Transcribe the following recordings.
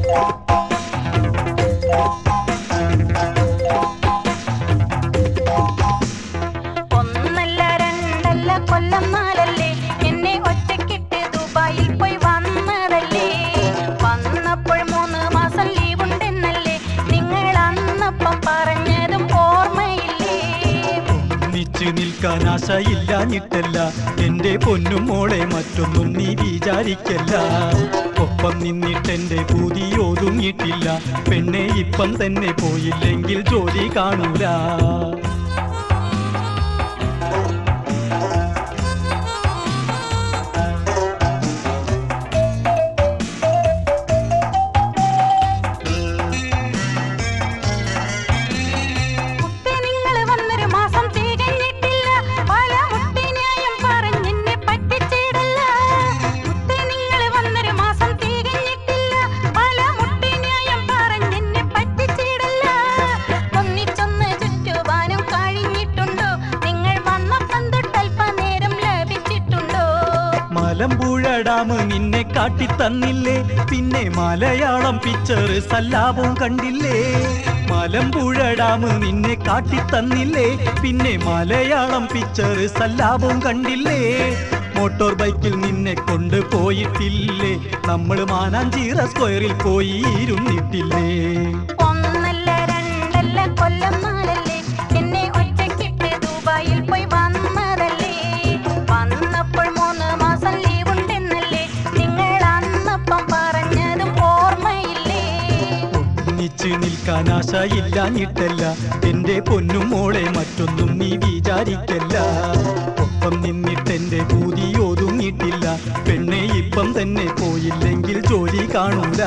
ഒന്നല്ല രണ്ടല്ല കൊല്ലം നാലല്ലേ എന്നെ ഒറ്റക്കിട്ട് ദുബായിൽ പോയി വന്നതല്ലേ. വന്നപ്പോൾ 3 മാസം ലീവുണ്ടെന്നല്ലേ നിങ്ങൾ അന്നപ്പം പറഞ്ഞതും ഓർമ്മയില്ലേ. ഒന്നിച്ച് നിൽക്കാൻ ആശയില്ലാഞ്ഞിട്ടല്ല എന്റെ പൊന്നും മോളെ, മറ്റൊന്നും നീ വിചാരിക്കല്ല. ഒപ്പം നിന്നിട്ടെന്റെ പൂതി ഒതുങ്ങിയിട്ടില്ല പെണ്ണെ, ഇപ്പം തന്നെ പോയില്ലെങ്കിൽ ജോലി കാണൂല. മലമ്പുഴ ഡാം നിന്നെ കാട്ടിത്തന്നില്ലേ, പിന്നെ മലയാളം പിക്ചർ സല്ലാപവും കണ്ടില്ലേ. മലമ്പുഴ ഡാം നിന്നെ കാട്ടിത്തന്നില്ലേ, പിന്നെ മലയാളം പിക്ചർ സല്ലാപവും കണ്ടില്ലേ. മോട്ടോർ ബൈക്കിൽ നിന്നെ കൊണ്ടുപോയിട്ടില്ലേ, നമ്മൾ മാനാഞ്ചിറ സ്ക്വയറിൽ പോയി ഇരുന്നിട്ടില്ലേ. ഒന്നല്ല രണ്ടല്ല കൊല്ലം നാലല്ലേ എന്നെ ഒറ്റക്കിട്ട് ദുബായിൽ പോയി വന്നതല്ലേ. വന്നപ്പോൾ 3 മാസം ലീവുണ്ടെന്നല്ലേ നിങ്ങൾ അന്നപ്പം പറഞ്ഞതും ഓർമ്മയില്ലേ. ഒന്നിച്ച് നിൽക്കാൻ ആശയില്ലാഞ്ഞിട്ടല്ല എന്റെ പൊന്നും മോളെ, മറ്റൊന്നും നീ വിചാരിക്കല്ല. ഒപ്പം നിന്നിട്ടെന്റെ പൂതി ഒതുങ്ങിയിട്ടില്ല പെണ്ണെ, ഇപ്പം തന്നെ പോയില്ലെങ്കിൽ ജോലി കാണൂല.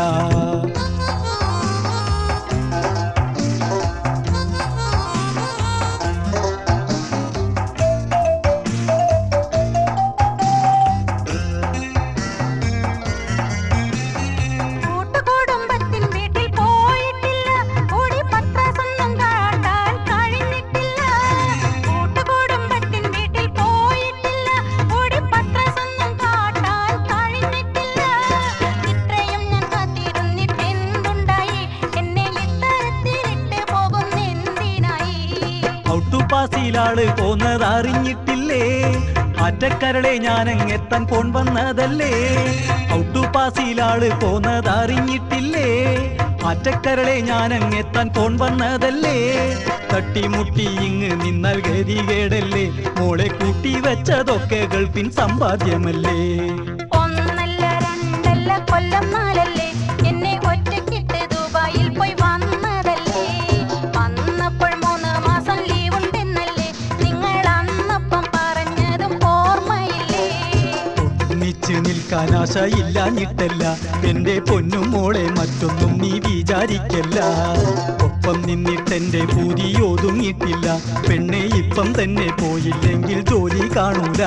ാള് പോന്നതറിഞ്ഞിട്ടില്ലേ, ആറ്റക്കരളെ ഞാനങ്ങെത്താൻ പോൺ വന്നതല്ലേ. ഔട്ടുപാസിലാള് പോന്നതറിഞ്ഞിട്ടില്ലേ, ആറ്റക്കരളെ ഞാനങ്ങെത്താൻ പോൺ വന്നതല്ലേ. തട്ടിമുട്ടി ഇങ്ങ് നിന്നാൽ ഗതികേടല്ലേ, മോളെ കൂട്ടി വെച്ചതൊക്കെ ഗൾഫിൻ സമ്പാദ്യമല്ലേ. ഒന്നല്ല രണ്ടല്ല കൊല്ലം നാലല്ലേ എന്നെ ഒറ്റക്കിട്ട് ദുബായിൽ പോയി വന്നതല്ലേ. വന്നപ്പോൾ 3 മാസം ലീവുണ്ടെന്നല്ലേ നിങ്ങൾ അന്നപ്പം പറഞ്ഞതും ഓർമ്മയില്ലേ. ഒന്നിച്ച് നിൽക്കാൻ ആശയില്ലാഞ്ഞിട്ടല്ല എന്റെ പൊന്നും മോളെ, മറ്റൊന്നും നീ വിചാരിക്കല്ല. ഒപ്പം നിന്നിട്ടെന്റെ പൂതി ഒതുങ്ങിയിട്ടില്ല പെണ്ണെ, ഇപ്പം തന്നെ പോയില്ലെങ്കിൽ ജോലി കാണൂല.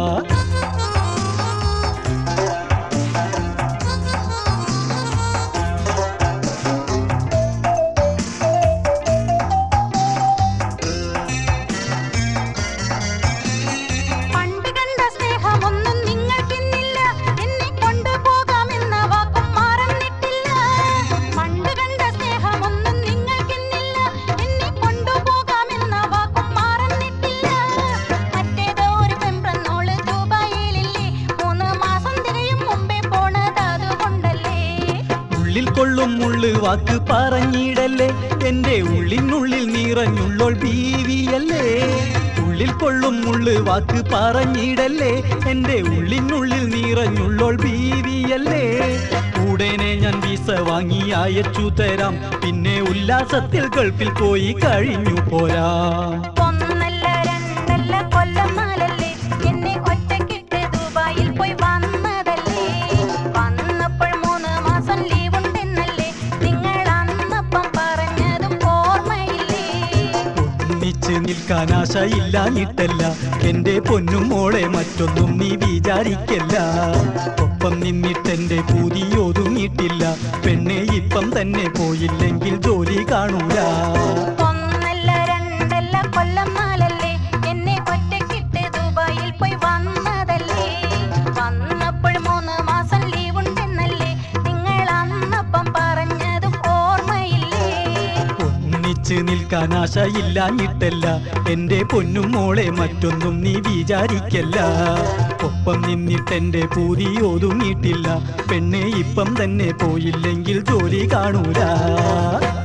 കൊള്ളും മുള്ളു വാക്ക് പറഞ്ഞിടല്ലേ, എന്റെ ഉള്ളിനുള്ളിൽ നിറഞ്ഞുള്ളോൾ ബീവിയല്ലേ. ഉള്ളിൽ കൊള്ളും മുള്ളു വാക്ക് പറഞ്ഞിടല്ലേ, എന്റെ ഉള്ളിനുള്ളിൽ നിറഞ്ഞുള്ളോൾ ബീവിയല്ലേ. ഉടനെ ഞാൻ വിസ വാങ്ങി അയച്ചു തരാം, പിന്നെ ഉല്ലാസത്തിൽ ഗൾഫിൽ പോയി കഴിഞ്ഞു പോരാ. ഒന്നല്ല രണ്ടല്ല കൊല്ലം നാലല്ലേ എന്നെ ഒറ്റക്കിട്ട് ദുബായിൽ പോയി വന്നതല്ലേ. വന്നപ്പോൾ 3 മാസം ലീവുണ്ടെന്നല്ലേ നിങ്ങൾ അന്നപ്പം പറഞ്ഞതും ഓർമ്മയില്ലേ. ഒന്നിച്ച് നിൽക്കാൻ ആശയില്ലാഞ്ഞിട്ടല്ല എന്റെ പൊന്നും മോളെ, മറ്റൊന്നും നീ വിചാരിക്കല്ല. ഒപ്പം നിന്നിട്ടെന്റെ പൂതി ഒതുങ്ങിയിട്ടില്ല പെണ്ണെ, ഇപ്പം തന്നെ പോയില്ലെങ്കിൽ ജോലി കാണൂല. ഒന്നല്ല രണ്ടല്ല കൊല്ലം നാലല്ലേ എന്നെ ഒറ്റക്കിട്ട് ദുബായിൽ പോയി വന്നതല്ലേ. വന്നപ്പോൾ 3 മാസം ലീവുണ്ടെന്നല്ലേ നിങ്ങൾ അന്നപ്പം പറഞ്ഞ ഒന്നിച്ച് നിൽക്കാൻ ആശയില്ലാഞ്ഞിട്ടല്ല എന്റെ പൊന്നും മോളെ മറ്റൊന്നും നീ വിചാരിക്കല്ല ഒപ്പം നിന്നിട്ടെന്റെ പൂതി ഒതുങ്ങിയിട്ടില്ല പെണ്ണെ ഇപ്പം തന്നെ പോയില്ലെങ്കിൽ ജോലി കാണൂല